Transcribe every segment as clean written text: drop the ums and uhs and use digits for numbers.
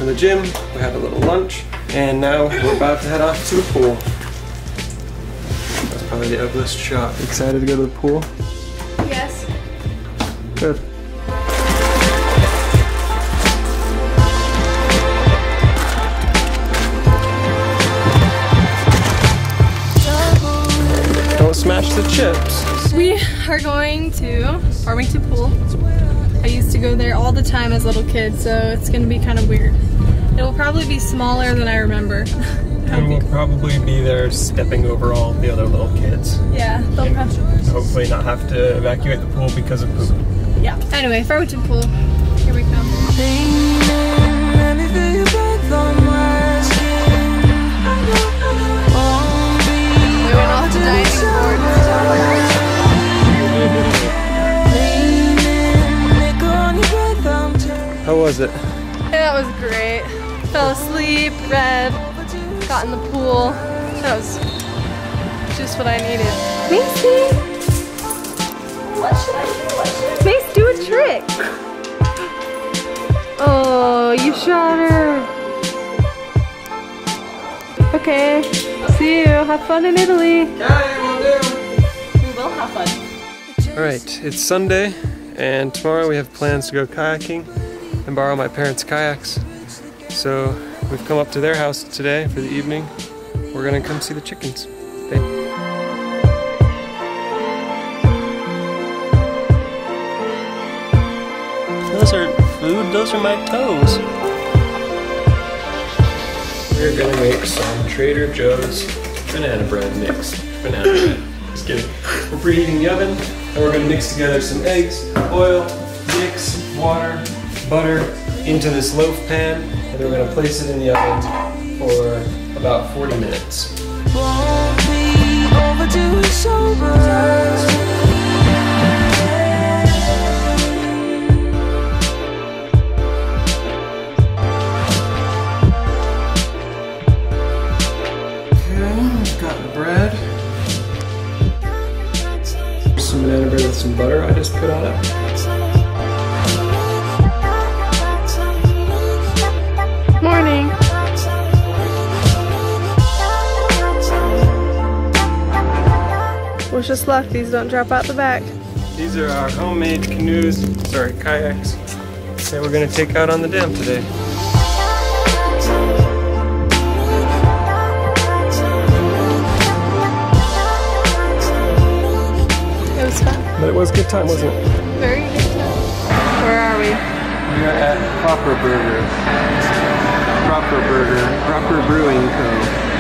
the gym, we had a little lunch, and now we're about to head off to the pool. That's probably the ugliest shot. Excited to go to the pool? Yes. Good. Don't smash the chips. We are going to Farmington Pool. I used to go there all the time as a little kid, so it's gonna be kind of weird. It'll probably be smaller than I remember. And we'll probably be there stepping over all the other little kids. Yeah, they'll have to. Hopefully not have to evacuate the pool because of poop. Yeah. Anyway, Farmington Pool. Here we come. We went off the diving board. How was it? That was great. Fell asleep, read, got in the pool. That was just what I needed. Macy! What should I do? Mace, do a trick! Oh, you shot her. Okay, see you. Have fun in Italy. Yeah, we'll do. We will have fun. Alright, it's Sunday, and tomorrow we have plans to go kayaking and borrow my parents' kayaks. So we've come up to their house today for the evening. We're gonna come see the chickens. Those are food, those are my toes. We're gonna make some Trader Joe's banana bread mix. Banana bread. Just kidding. We're preheating the oven, and we're gonna mix together some eggs, oil, mix, water, butter into this loaf pan, and then we're gonna place it in the oven for about 40 minutes. Won't be overdue sober. Some banana bread with some butter I just put on it. Morning. Wish us luck, these don't drop out the back. These are our homemade canoes, sorry, kayaks, that we're gonna take out on the dam today. But it was a good time, wasn't it? Very good time. Where are we? We are at Proper Burger. Proper Brewing Co.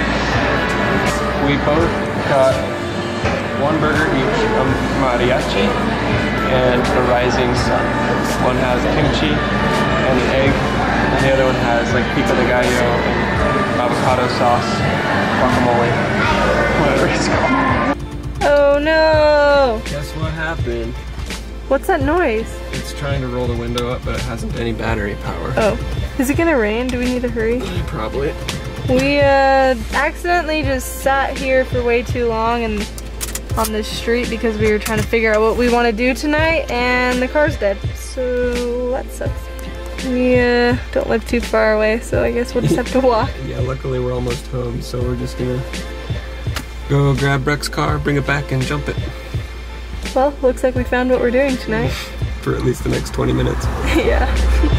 We both got one burger each, a mariachi and a rising sun. One has kimchi and an egg, and the other one has like pico de gallo and avocado sauce, guacamole, whatever it's called. Oh no! Guess what happened? What's that noise? It's trying to roll the window up, but it hasn't any battery power. Oh. Is it gonna rain? Do we need to hurry? Probably. We accidentally just sat here for way too long and on this street because we were trying to figure out what we want to do tonight, and the car's dead. So that sucks. We don't live too far away, so I guess we'll just have to walk. Yeah, luckily we're almost home, so we're just gonna go grab Breck's car, bring it back, and jump it. Well, looks like we found what we're doing tonight. For at least the next 20 minutes. Yeah.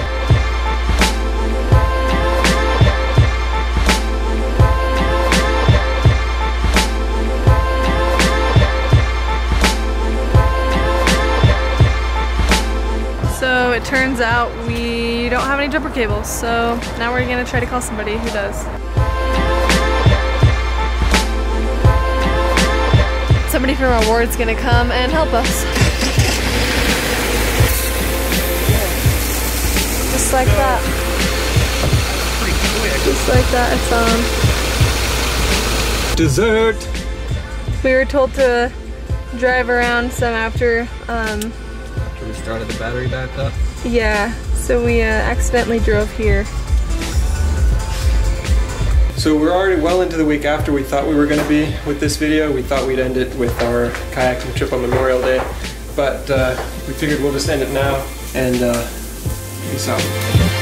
So it turns out we don't have any jumper cables, so now we're gonna try to call somebody who does. Somebody from our ward's gonna come and help us. Just like that. Just like that, it's on. Dessert! We were told to drive around some after, After we started the battery back up? yeah, so we accidentally drove here. So we're already well into the week after we thought we were going to be with this video. We thought we'd end it with our kayaking trip on Memorial Day, but we figured we'll just end it now, and peace out.